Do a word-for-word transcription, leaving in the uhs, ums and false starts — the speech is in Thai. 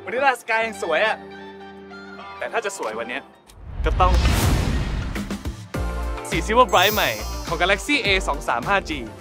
วันนี้ลาสกายยังสวยอะแต่ถ้าจะสวยวันนี้ก็ต้องสี Silver Bright ใหม่ของ Galaxy เอ สองสามห้า จี